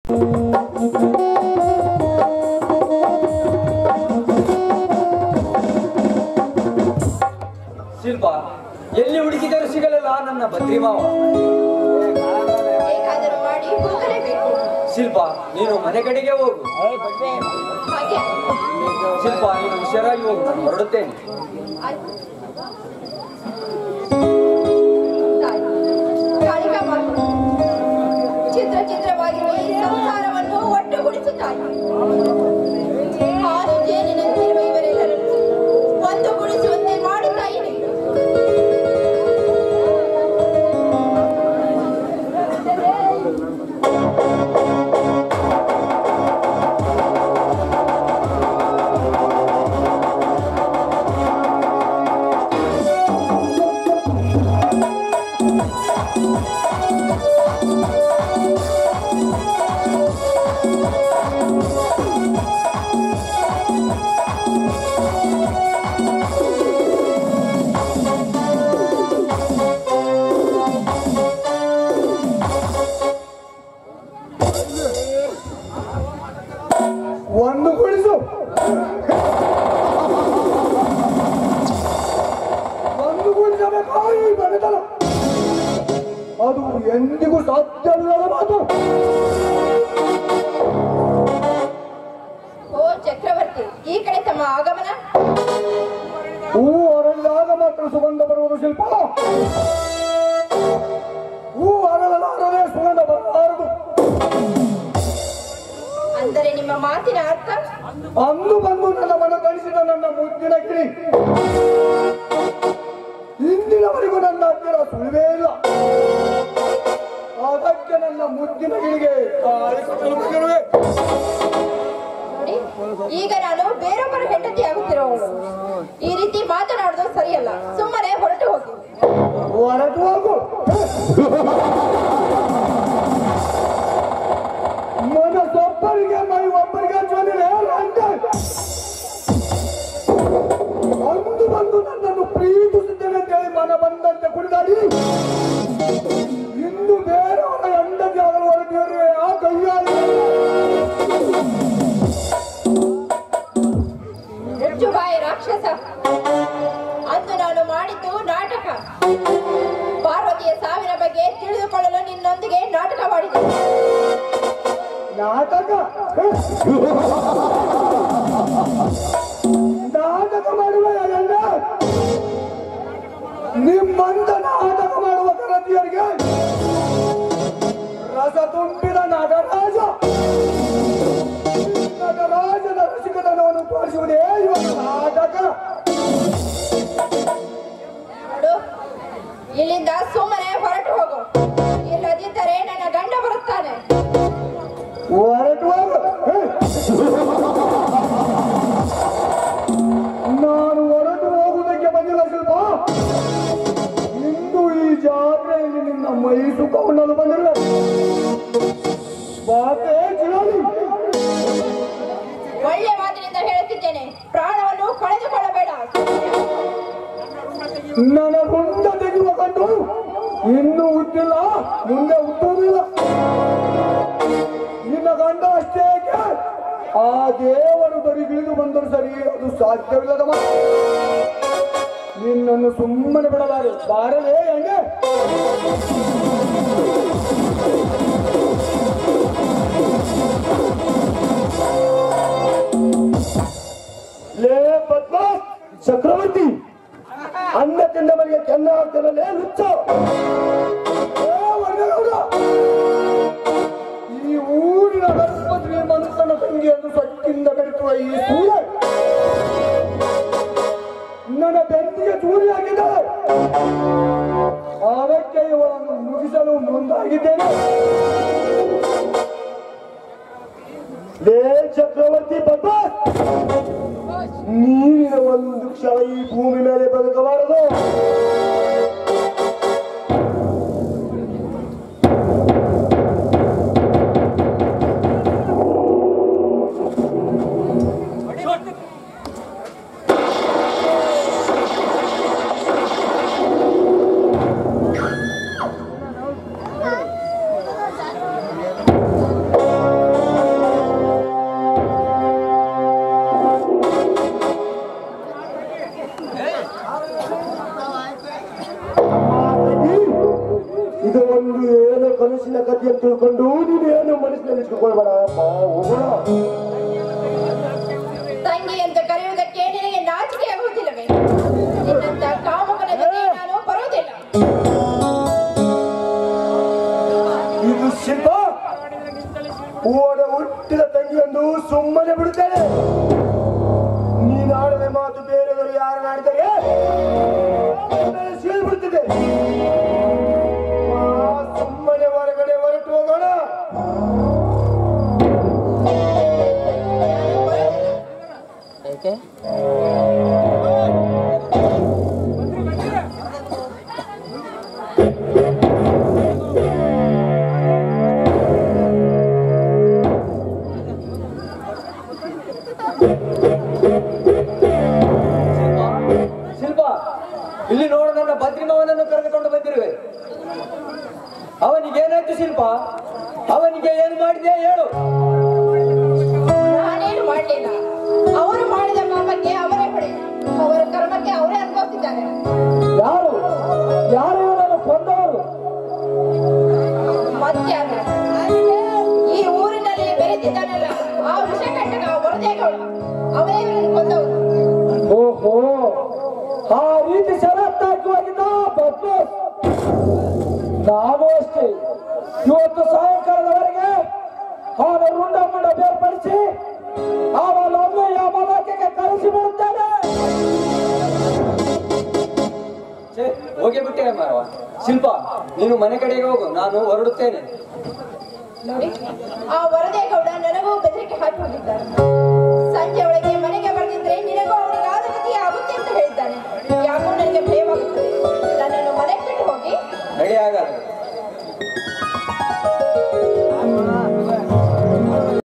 ಶಿಲ್ಪ, ಎಲ್ಲಿ ಹುಡುಕಿದರೂ ಸಿಗಲಿಲ್ಲ ನನ್ನ ಬದ್ರಿ ಮಾವ. ಶಿಲ್ಪ, ನೀನು ಮನೆ ಕಡೆಗೆ ಹೋಗು. ಶಿಲ್ಪ, ನೀನು ಹುಷಾರಾಗಿ ಹೋಗು, ನಾನು ಹೊರಡುತ್ತೇನೆ. ಚಿತ್ರ ಚಿತ್ರವಾಗಿರುವ ಈ ಸಂಸಾರವನ್ನು ಒಟ್ಟುಗೂಡಿಸುತ್ತಾಯಿ. ಹಾಲು ಜೇನಿನಂತಿರುವ ಇವರೆಲ್ಲರನ್ನು ಒಂದುಗೂಡಿಸುವಂತೆ ಮಾಡುತ್ತಾಯಿ. ಅದು ಎಂದಿಗೂ ಸಾಧ್ಯವಿಲ್ಲದ ಮಾತು. ಓ ಚಕ್ರವರ್ತಿ, ಈ ಕಡೆ ತಮ್ಮ ಆಗಮನ. ಹೂ ಅರಳಿದಾಗ ಮಾತ್ರ ಸುಗಂಧ ಬರುವುದು ಶಿಲ್ಪ. ಹೂ ಅರಳಲಾರದೆ ಸುಗಂಧ ಬರಲಾರದು. ಅಂದರೆ ನಿಮ್ಮ ಮಾತಿನ ಅರ್ಥ? ಅಂದು ಬಂದು ನನ್ನ ಮನ ಕಳಿಸಿದ ನನ್ನ ಮುದ್ದಿನ ಗಿಳಿ ಇಂದಿನವರೆಗೂ ನನ್ನ ಹತ್ತಿರ ಸುಳಿವೇ ಇಲ್ಲ. ಅದಕ್ಕೆ ನನ್ನ ಮುದ್ದಿನ ಗಿಳಿಗೆ ನೋಡಿ, ಈಗ ನಾನು ಬೇರೊಬ್ಬರ ಹೆಂಡತಿ ಆಗುತ್ತಿರೋಳು. ಈ ರೀತಿ ಮಾತನಾಡುವುದು ಸರಿಯಲ್ಲ. ಸುಮ್ಮನೆ ಹೊರಟು ಹೋಗಿ. ಹೊರಟು ಹೋಗು. ಮನಸ್ಸೊಬ್ಬರಿಗೆ ಮೈ ಒಬ್ಬರಿಗೆ ಜೊತೆ ಅಂದು ಬಂದು ನನ್ನನ್ನು ಪ್ರೀತಿಸುತ್ತೇನೆ ಅಂತೇಳಿ ಮನ ಬಂದಂತೆ ಕುಡಿದಾಡಿ ಇನ್ನು ಬೇರೆಯವರ ಹೆಂಡತಿ ಆಗಲು ಹೊರಟಿದ್ರೆ ಆ ಕೈಯಾಡಿ ಮುಚ್ಚುಬಾಯಿ ರಾಕ್ಷಸ. ಅಂದು ನಾನು ಮಾಡಿದ್ದು ನಾಟಕ. ಪಾರ್ವತಿಯ ಸಾವಿನ ಬಗ್ಗೆ ತಿಳಿದುಕೊಳ್ಳಲು ನಿನ್ನೊಂದಿಗೆ ನಾಟಕ ಮಾಡಿದೆ. ನಾಟಕ ನಾಟಕ ಮಾಡುವ ನಿಮ್ಮಂತ ನಾಟಕ ಮಾಡುವ ಕರತಿಯರಿಗೆ ರಸ ತುಂಬಿದ ನಟರಾಜ ನಟರಾಜನ ರಸಿಕತನವನ್ನು ತೋರಿಸುವುದೇ ಇವರ ನಾಟಕ. ನೋಡು, ಇಲ್ಲಿಂದ ಸುಮ್ಮನೆ ಹೊರಟು ಹೋಗು. ಇಲ್ಲದಿದ್ದರೆ ನನ್ನ ಗಂಡ ಬರುತ್ತಾನೆ. ಹೊರಟು ಹೋಗು. ನಾನು ಹೊರಟು ಹೋಗುವುದಕ್ಕೆ ಬಂದಿಲ್ಲ ಶಿಲ್ಪ. ಇಂದು ಈ ಜಾತ್ರೆಯಲ್ಲಿ ನಿನ್ನ ಮೈ ಸುಖ ಉಣ್ಣಲು ಬಂದಿಲ್ಲ. ಬಾತೆ ಚಿರಾಲಿ, ಒಳ್ಳೆ ಮಾತಿನಿಂದ ಹೇಳುತ್ತಿದ್ದೇನೆ, ಪ್ರಾಣವನ್ನು ಕಳೆದುಕೊಳ್ಳಬೇಡ. ನನ್ನ ರುಂಡ ತೆಗೆಯುವ ಕಂಡು ಇನ್ನೂ ಹುಟ್ಟಿಲ್ಲ, ಮುಂದೆ ಹುಟ್ಟುವುದಿಲ್ಲ. ನಿನ್ನ ಗಂಡ ಅಷ್ಟೇ ಆ ದೇವರು ಬರಿಗಿಳಿದು ಬಂದರೂ ಸರಿ, ಅದು ಸಾಧ್ಯವಿಲ್ಲದ ಮಾತು. ನಿನ್ನನ್ನು ಸುಮ್ಮನೆ ಬಿಡಲಾರೆ. ಬಾರಲೇ ಹೆಂಗೆ ಲೇ ಪದ್ಮ ಚಕ್ರವರ್ತಿ, ಅನ್ನ ತಿಂದವರಿಗೆ ಕೆನ್ನ ಹಾಕ್ತಾನಲ್ಲೇ ಹುಚ್ಚ. ಈ ಊರಿನ ಗರ್ಭಶ್ರೀ ಮನುಷ್ಯನ ತಂಗಿಯನ್ನು ಸಟ್ಟಿಂದ ಬೆರೆಸುವ ಈ ಸೂರ್ಯ ನನ್ನ ಬೆಂಕಿಗೆ ಚೂರಿ ಹಾಕಿದ್ದಾರೆ. ಅದಕ್ಕೆ ಇವಳನ್ನು ಮುಗಿಸಲು ಮುಂದಾಗಿದ್ದೇನೆ. ಲೇ ಚಕ್ರವರ್ತಿ ಪದ್ಮ, ನೀರಿನ ಒಂದು ಕ್ಷಣ ಈ ಭೂಮಿ ಮೇಲೆ ಬದುಕಬಾರದು. ತಲೆಯಲ್ಲಿ ಇಟ್ಕೊಳ್ಬೇಡ ಹೋಗೋಣ. ತಂಗಿ ಅಂತ ಕರೆಯುವುದಕ್ಕೆ ನಿನಗೆ ನಾಚಿಕೆ ಆಗುವುದಿಲ್ಲವೇ? ನಿನ್ನಂತ ಕಾಮಕನ ಜೊತೆ ನಾನು ಬರುವುದಿಲ್ಲ. ಇದು ಶಿಲ್ಪ ಓಡ ಹುಟ್ಟಿದ ತಂಗಿಯೊಂದು ಸುಮ್ಮನೆ ಬಿಡುತ್ತೇನೆ. ನೀನಾಡದ ಮಾತು ಬೇರೆಯವರು ಯಾರನ್ನಾಡಿದರೆ ಬಿಡುತ್ತದೆ. ಸುಮ್ಮನೆ ಹೊರಗಡೆ ಹೊರಟು ಹೋಗೋಣ. ಶಿಲ್ಪ, ಇಲ್ಲಿ ನೋಡು, ನನ್ನ ಭದ್ರಿಮಾವನನ್ನು ಕರೆದುಕೊಂಡು ಬಂದಿರುವೆ. ಅವನಿಗೇನಾಯ್ತು ಶಿಲ್ಪ? ಅವನಿಗೆ ಏನು ಮಾಡಿದೆ ಹೇಳು. ನಾನೇನು ಮಾಡಲಿಲ್ಲ. ಅವರು ಮಾಡಿದ ಪಾಪಕ್ಕೆ ಅವರೇ ಹೊಣೆ. ಅವರ ಕರ್ಮಕ್ಕೆ ಅವರೇ ಅನುಭವಿಸಿದ್ದಾರೆ. ಯಾರು ಯಾರು ಇವನನ್ನು ಕೊಂದವರು? ಮತ್ಯಾರು? ಈ ಊರಿನಲ್ಲಿ ಬೆರೆತಿದ್ದಾನಲ್ಲ ಆ ವಿಷಕಂಟಕ ವರದೇಗೌಡ, ಅವರೇ ಇವರನ್ನು ಕೊಂದವರು. ಓಹೋ, ಆ ರೀತಿ ಷರತ್ತಾಗಿ ಹೋಗಿದ್ದ ಬದ್ಲು. ನಾನು ಅಷ್ಟೇ ಇವತ್ತು ಸಾಯಂಕಾಲದವರೆಗೆ ಅವನ ರುಂಡ ಮುಂಡ ಬೇರ್ಪಡಿಸಿ ಅವನೊಮ್ಮೆ ಯಮಲೋಕಕ್ಕೆ ಕಳಿಸಿ ಬಿಡುತ್ತೇನೆ. ಹೋಗಿ ಬಿಟ್ಟೆ ಮಾವ. ಶಿಲ್ಪ, ನೀನು ಮನೆ ಕಡೆಗೆ ಹೋಗು, ನಾನು ಹೊರಡುತ್ತೇನೆ. ನೋಡಿ, ಆ ವರದೇಗೌಡ ನನಗೂ ಬೆದರಿಕೆ ಹಾಕಿ ಹೋಗಿದ್ದಾನೆ. ಸಂಜೆ ಒಳಗೆ ಮನೆಗೆ ಬಂದಿದ್ರೆ ನಿನಗೂ ಅವನಿಗೆ ಆದಗತಿ ಆಗುತ್ತೆ ಅಂತ ಹೇಳಿದ್ದಾನೆ. ಯಾಕೋ ನನಗೆ ಭಯವಾಗುತ್ತದೆ. ನನ್ನನ್ನು ಮನೆಗೆ ಬಿಟ್ಟು ಹೋಗಿ. ನಡಿ ಹಾಗಾದ್ರೆ.